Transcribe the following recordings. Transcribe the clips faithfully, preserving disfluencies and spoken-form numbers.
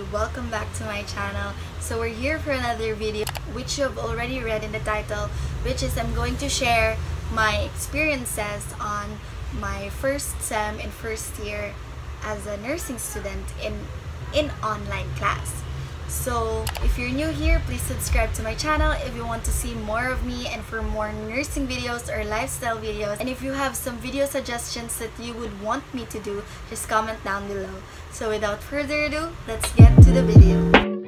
welcome back to my channel. So we're here for another video, which you've already read in the title, which is I'm going to share my experiences on my first sem in first year as a nursing student in in online class. So if you're new here, please subscribe to my channel if you want to see more of me and for more nursing videos or lifestyle videos. And if you have some video suggestions that you would want me to do, just comment down below. So without further ado, let's get to the video.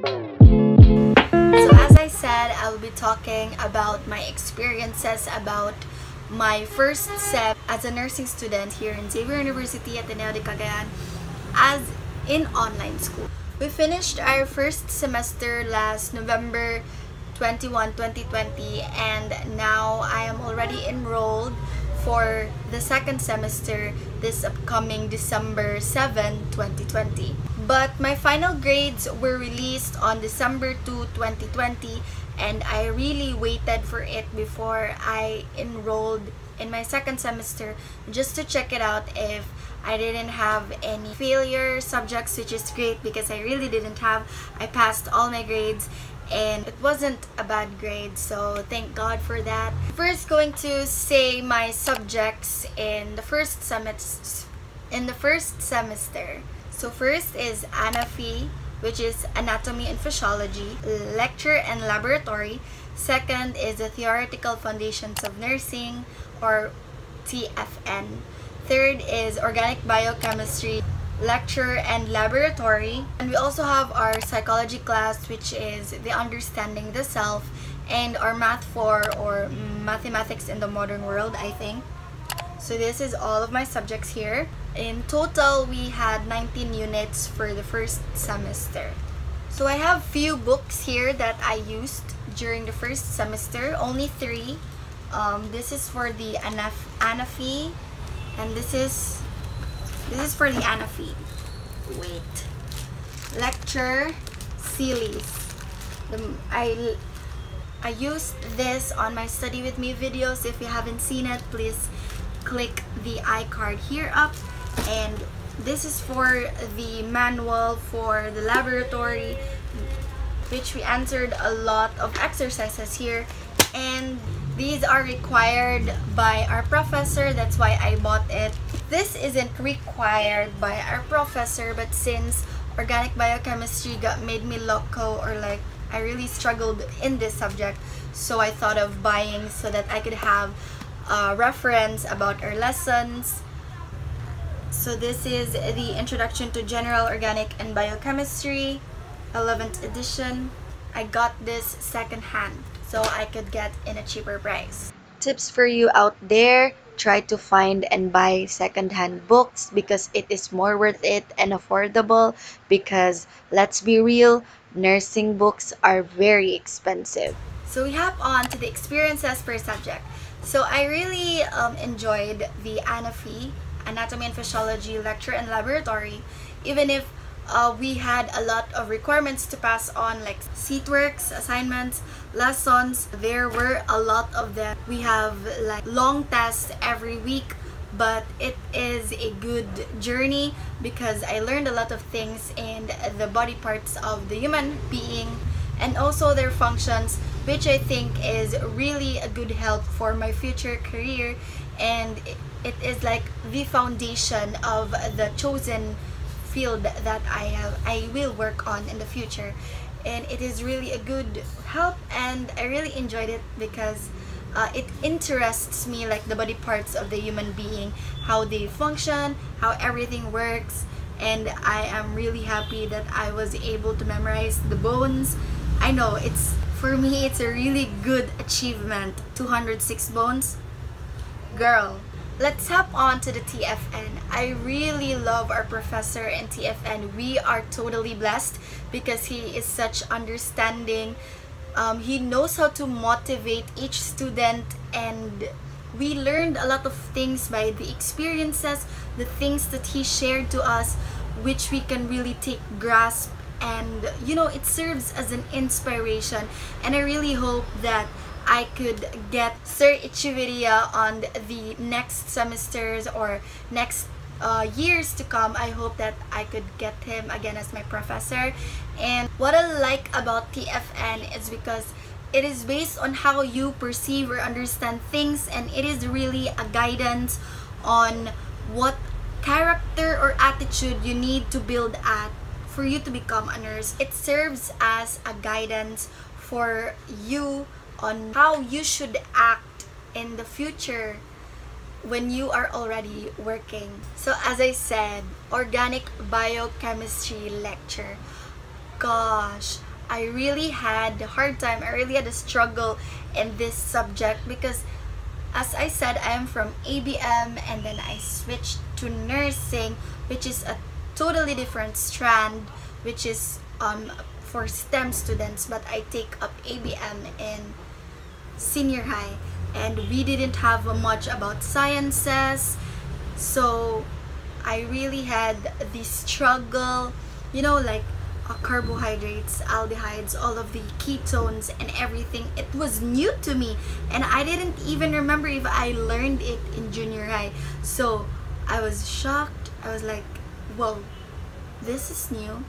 So as I said, I will be talking about my experiences about my first sem as a nursing student here in Xavier University at Ateneo de Cagayan as in online school. We finished our first semester last November twenty-first, twenty twenty, and now I am already enrolled for the second semester this upcoming December seventh, twenty twenty. But my final grades were released on December second, twenty twenty, and I really waited for it before I enrolled in my second semester just to check it out if I didn't have any failure subjects, which is great because I really didn't have. I passed all my grades and it wasn't a bad grade, so thank God for that. First, going to say my subjects in the first semester. In the first semester. So first is A N A F I, which is Anatomy and Physiology, Lecture and Laboratory. Second is the Theoretical Foundations of Nursing, or T F N. Third is Organic Biochemistry, Lecture and Laboratory. And we also have our Psychology class, which is the Understanding the Self, and our Math four, or Mathematics in the Modern World, I think. So this is all of my subjects here. In total, we had nineteen units for the first semester. So I have few books here that I used during the first semester, only three. Um, this is for the A N A F I, and this is this is for the A N A F I. Wait, lecture series. The, I I used this on my Study With Me videos. If you haven't seen it, please click the iCard here up. And this is for the manual for the laboratory, which we answered a lot of exercises here, and these are required by our professor. That's why I bought it. This isn't required by our professor, but since organic biochemistry got made me loco, or like I really struggled in this subject, so I thought of buying so that I could have a reference about our lessons. So this is the Introduction to General Organic and Biochemistry, eleventh edition. I got this secondhand so I could get in a cheaper price. Tips for you out there: try to find and buy secondhand books because it is more worth it and affordable, because let's be real, nursing books are very expensive. So we hop on to the experiences per subject. So I really um, enjoyed the A N A F I, Anatomy and Physiology, Lecture and Laboratory, even if uh, we had a lot of requirements to pass on, like seat works, assignments, lessons. There were a lot of them. We have like long tests every week, but it is a good journey because I learned a lot of things in the body parts of the human being and also their functions, which I think is really a good help for my future career, and it is like the foundation of the chosen field that I have I will work on in the future. And it is really a good help, and I really enjoyed it because uh, it interests me, like the body parts of the human being, how they function, how everything works, and I am really happy that I was able to memorize the bones. I know it's for me it's a really good achievement. Two hundred six bones, girl. Let's hop on to the T F N. I really love our professor in T F N. We are totally blessed because he is such understanding. Um, he knows how to motivate each student, and we learned a lot of things by the experiences, the things that he shared to us, which we can really take grasp, and you know, it serves as an inspiration. And I really hope that I could get Sir Ichiviria on the next semesters or next uh, years to come, I hope that I could get him again as my professor. And what I like about T F N is because it is based on how you perceive or understand things, and it is really a guidance on what character or attitude you need to build at for you to become a nurse. It serves as a guidance for you on how you should act in the future when you are already working. So as I said, organic biochemistry lecture. Gosh, I really had a hard time. I really had a struggle in this subject because, as I said, I am from A B M and then I switched to nursing, which is a totally different strand, which is um, for STEM students, but I take up A B M in senior high, and we didn't have much about sciences, so I really had this struggle, you know, like uh, carbohydrates, aldehydes, all of the ketones and everything. It was new to me and I didn't even remember if I learned it in junior high, so I was shocked. I was like, whoa, this is new.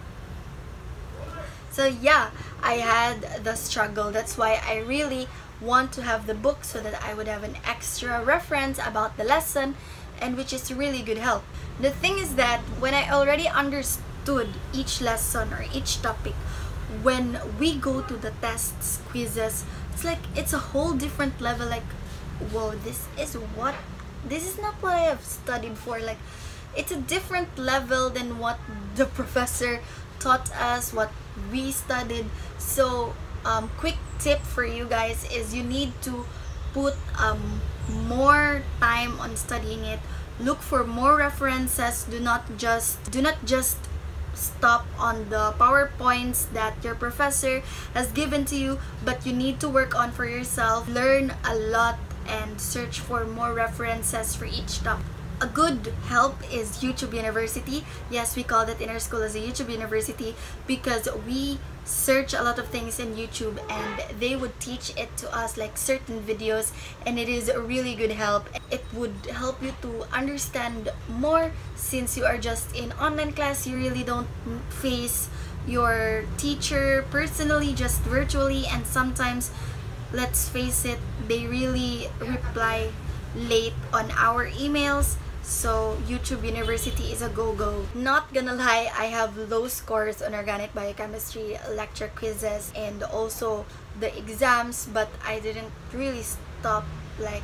So yeah, I had the struggle. That's why I really want to have the book, so that I would have an extra reference about the lesson, and which is really good help. The thing is that when I already understood each lesson or each topic, when we go to the tests, quizzes, it's like it's a whole different level. Like, whoa, this is what this is not what I have studied for. Like, it's a different level than what the professor taught us, what we studied. So um, quick tip for you guys is you need to put um, more time on studying it. Look for more references. Do not just do not just stop on the PowerPoints that your professor has given to you, but you need to work on for yourself. Learn a lot and search for more references for each topic. A good help is YouTube University. Yes, we call that in our school as a YouTube University because we search a lot of things in YouTube and they would teach it to us, like certain videos, and it is a really good help. It would help you to understand more since you are just in online class. You really don't face your teacher personally, just virtually, and sometimes, let's face it, they really reply late on our emails. So YouTube University is a go-go. Not gonna lie, I have low scores on organic biochemistry lecture quizzes and also the exams, but I didn't really stop. Like,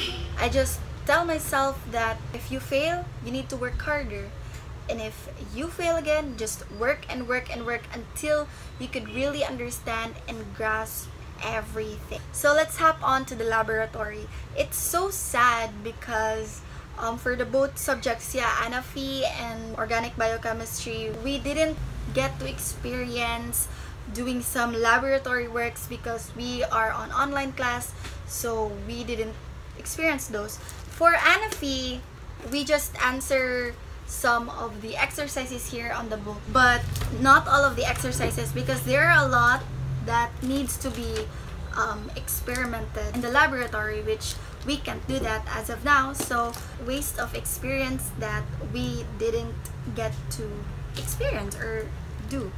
I just tell myself that if you fail, you need to work harder, and if you fail again, just work and work and work until you could really understand and grasp everything. So let's hop on to the laboratory. It's so sad because Um, for the both subjects, yeah, Anafi and organic biochemistry, we didn't get to experience doing some laboratory works because we are on online class, so we didn't experience those. For Anafi, we just answer some of the exercises here on the book, but not all of the exercises because there are a lot that needs to be um, experimented in the laboratory, which we can't do that as of now, so waste of experience that we didn't get to experience or do.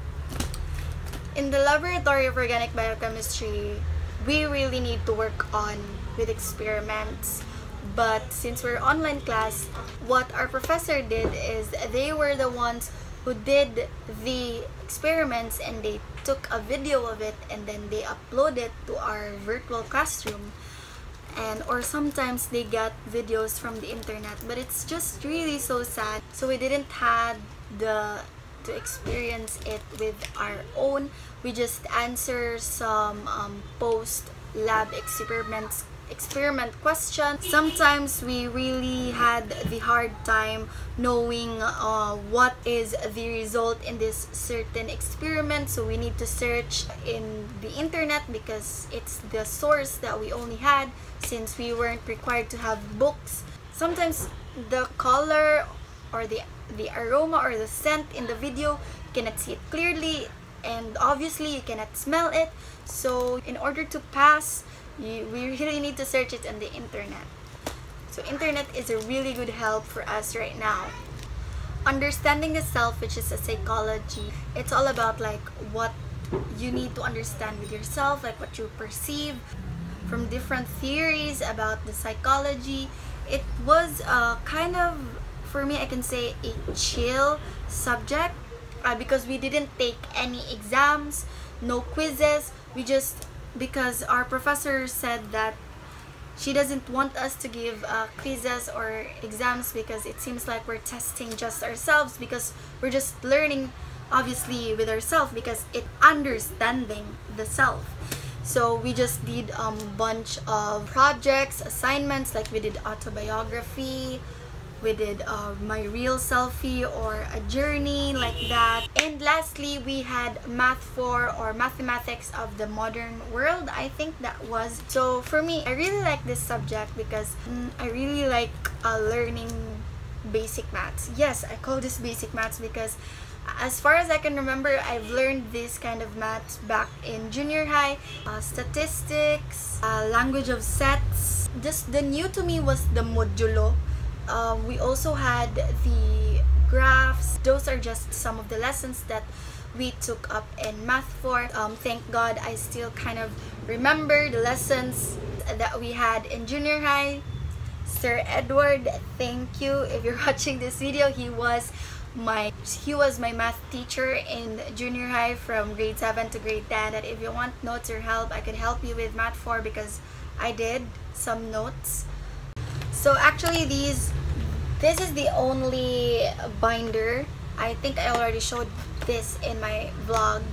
In the laboratory of organic biochemistry, we really need to work on with experiments, but since we're online class, what our professor did is they were the ones who did the experiments and they took a video of it and then they upload it to our virtual classroom. And or sometimes they got videos from the internet, but it's just really so sad. So we didn't have the to experience it with our own. We just answer some um, post lab experiments experiment questions. Sometimes we really had the hard time knowing uh, what is the result in this certain experiment, so we need to search in the internet because it's the source that we only had since we weren't required to have books. Sometimes the color or the the aroma or the scent in the video, you cannot see it clearly, and obviously you cannot smell it. So in order to pass, you, we really need to search it on the internet. So internet is a really good help for us right now. understanding the self, which is a psychology. It's all about like what you need to understand with yourself, like what you perceive from different theories about the psychology. It was uh, kind of, for me, I can say a chill subject uh, because we didn't take any exams, no quizzes. We just, because our professor said that she doesn't want us to give uh, quizzes or exams because it seems like we're testing just ourselves, because we're just learning obviously with ourselves, because it understanding the self. So we just did a um, bunch of projects, assignments, like we did autobiography, we did uh, my real selfie or a journey like that. And lastly, we had math four or mathematics of the modern world, I think that was. So for me, I really like this subject because mm, I really like uh, learning basic maths. Yes, I call this basic maths because as far as I can remember, I've learned this kind of maths back in junior high. Uh, statistics, uh, language of sets. Just the new to me was the modulo. Um, we also had the graphs. Those are just some of the lessons that we took up in math four. Um, thank God I still kind of remember the lessons that we had in junior high. Sir Edward, thank you. If you're watching this video, he was my he was my math teacher in junior high from grade seven to grade ten. That if you want notes or help, I could help you with math four because I did some notes. So actually these this is the only binder. I think I already showed this in my vlog,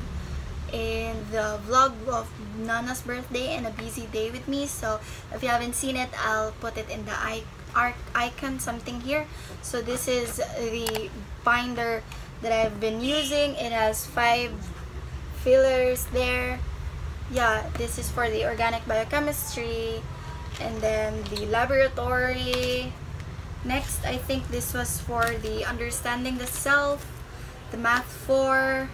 in the vlog of Nana's birthday and a busy day with me. So if you haven't seen it, I'll put it in the art icon something here. So this is the binder that I've been using. It has five fillers there. Yeah, this is for the organic biochemistry, and then the laboratory. Next, I think this was for the understanding the self, the math four,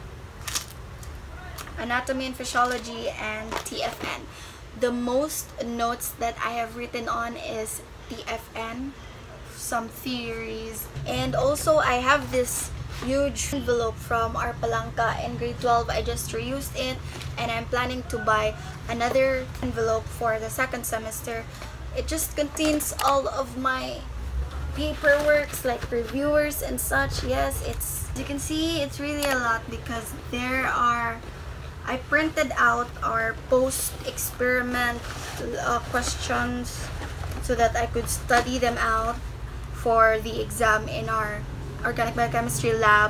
anatomy and physiology, and T F N. The most notes that I have written on is T F N, some theories, and also I have this huge envelope from our palanca in grade twelve. I just reused it, and I'm planning to buy another envelope for the second semester. It just contains all of my paperworks, like reviewers and such. Yes, it's, as you can see, it's really a lot because there are, I printed out our post-experiment uh, questions so that I could study them out for the exam in our organic biochemistry lab.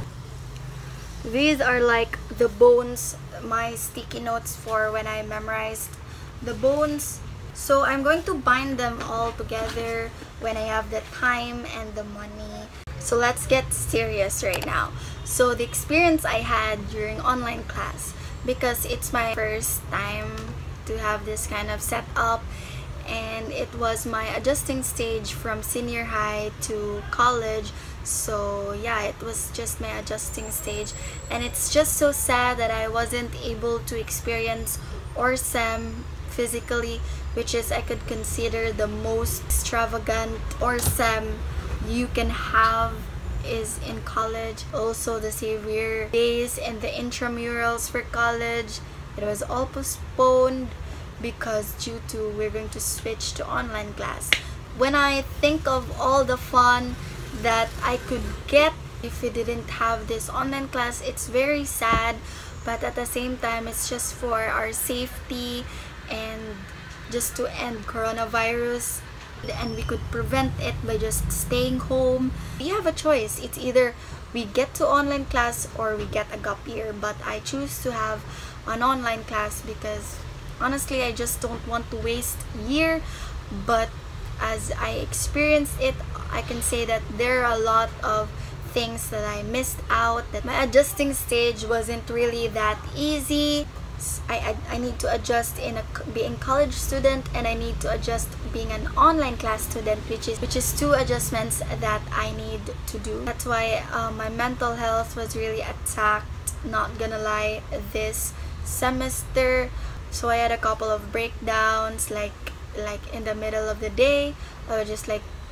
These are like the bones, my sticky notes for when I memorized the bones. So I'm going to bind them all together when I have the time and the money. So let's get serious right now. So the experience I had during online class, because it's my first time to have this kind of setup, and it was my adjusting stage from senior high to college. So yeah, it was just my adjusting stage, and it's just so sad that I wasn't able to experience O R S E M physically, which is, I could consider, the most extravagant O R S E M you can have is in college. Also the Xavier days and the intramurals for college, it was all postponed because due to we're going to switch to online class. When I think of all the fun that I could get if we didn't have this online class, it's very sad, but at the same time it's just for our safety and just to end coronavirus, and we could prevent it by just staying home. We have a choice. It's either we get to online class or we get a gap year, but I choose to have an online class because honestly I just don't want to waste a year. But as I experienced it, I can say that there are a lot of things that I missed out, that my adjusting stage wasn't really that easy. I, I, I need to adjust in a, being college student, and I need to adjust being an online class student, which is which is two adjustments that I need to do. That's why uh, my mental health was really attacked, not gonna lie, this semester. So I had a couple of breakdowns, like like in the middle of the day I would just like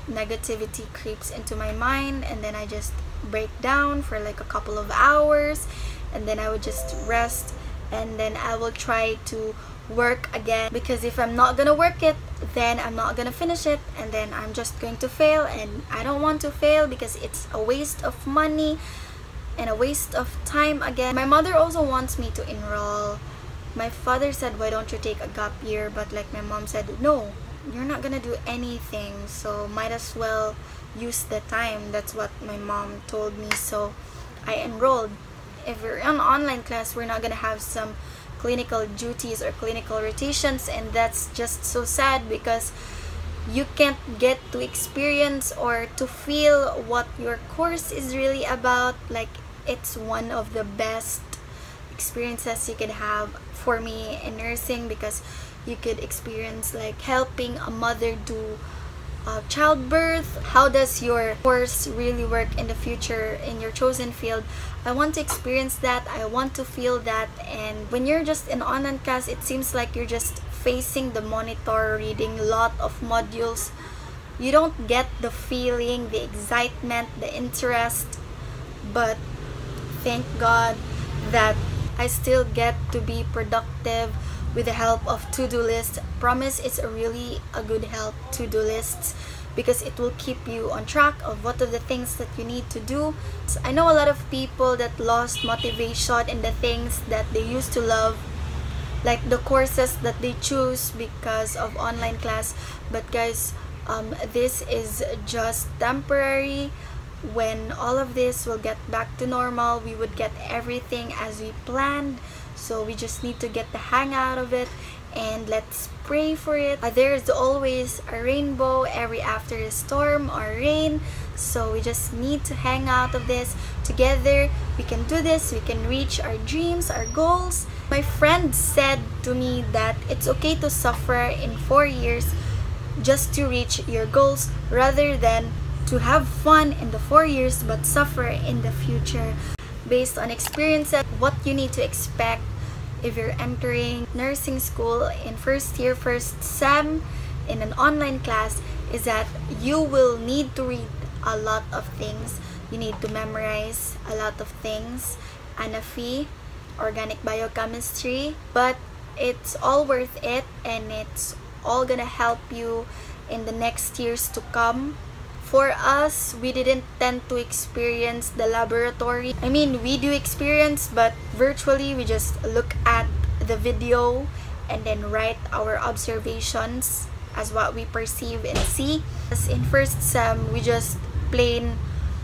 negativity creeps into my mind, and then I just break down for like a couple of hours, and then I would just rest, and then I will try to work again, because if I'm not gonna work it, then I'm not gonna finish it, and then I'm just going to fail, and I don't want to fail because it's a waste of money and a waste of time again. My mother also wants me to enroll. My father said, why don't you take a gap year? But like my mom said, no, you're not gonna do anything, so might as well use the time. That's what my mom told me, so I enrolled. If we're in online class, we're not gonna have some clinical duties or clinical rotations, and that's just so sad because you can't get to experience or to feel what your course is really about. Like, it's one of the best experiences you could have for me in nursing, because you could experience like helping a mother do uh, childbirth. How does your course really work in the future in your chosen field? I want to experience that. I want to feel that. And when you're just in online class, it seems like you're just facing the monitor, reading a lot of modules. You don't get the feeling, the excitement, the interest. But thank God that I still get to be productive with the help of to-do lists. Promise, it's a really a good help, to-do lists, because it will keep you on track of what are the things that you need to do. So I know a lot of people that lost motivation in the things that they used to love, like the courses that they choose because of online class. But guys, um, this is just temporary. When all of this will get back to normal, we would get everything as we planned. So we just need to get the hang out of it, and let's pray for it. Uh, there's always a rainbow every after a storm or rain, so we just need to hang out of this together. We can do this. We can reach our dreams, our goals. My friend said to me that it's okay to suffer in four years just to reach your goals, rather than to have fun in the four years but suffer in the future. Based on experiences, what you need to expect if you're entering nursing school in first year, first sem in an online class, is that you will need to read a lot of things. You need to memorize a lot of things. A N F I, organic biochemistry, but it's all worth it, and it's all gonna help you in the next years to come. For us, we didn't tend to experience the laboratory. I mean, we do experience, but virtually we just look at the video and then write our observations as what we perceive and see. As in first sem, we just plain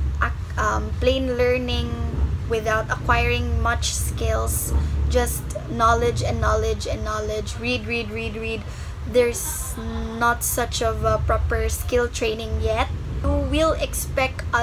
um, plain learning without acquiring much skills, just knowledge and knowledge and knowledge. Read, read, read, read. There's not such of a proper skill training yet. You will expect a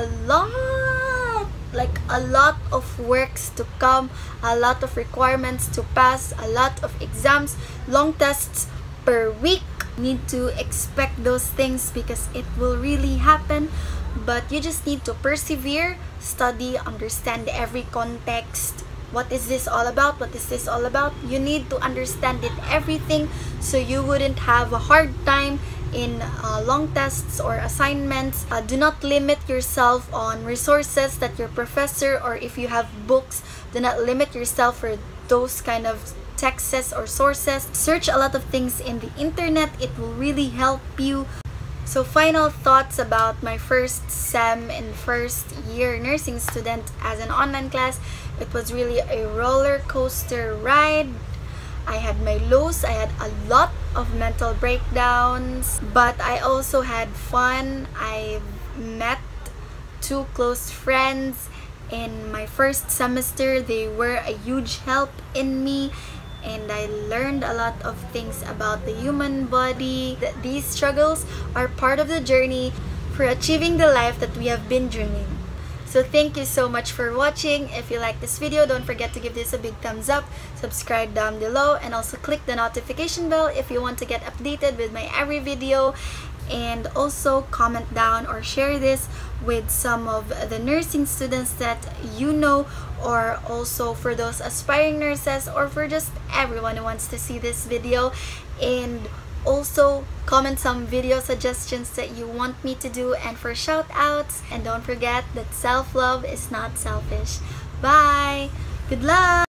lot, like a lot of works to come, a lot of requirements to pass, a lot of exams, long tests per week. You need to expect those things because it will really happen. But you just need to persevere, study, understand every context. What is this all about? What is this all about? You need to understand it, everything, so you wouldn't have a hard time in uh, long tests or assignments. Uh, do not limit yourself on resources that your professor, or if you have books, do not limit yourself for those kind of texts or sources. Search a lot of things in the internet. It will really help you. So final thoughts about my first sem and first year nursing student as an online class. It was really a roller coaster ride. I had my lows, I had a lot of mental breakdowns, but I also had fun. I met two close friends in my first semester. They were a huge help in me, and I learned a lot of things about the human body. That these struggles are part of the journey for achieving the life that we have been dreaming. So thank you so much for watching. If you like this video, don't forget to give this a big thumbs up, subscribe down below, and also click the notification bell if you want to get updated with my every video. And also comment down or share this with some of the nursing students that you know, or also for those aspiring nurses, or for just everyone who wants to see this video. And Also, comment some video suggestions that you want me to do and for shout outs. And don't forget that self-love is not selfish. Bye! Good luck!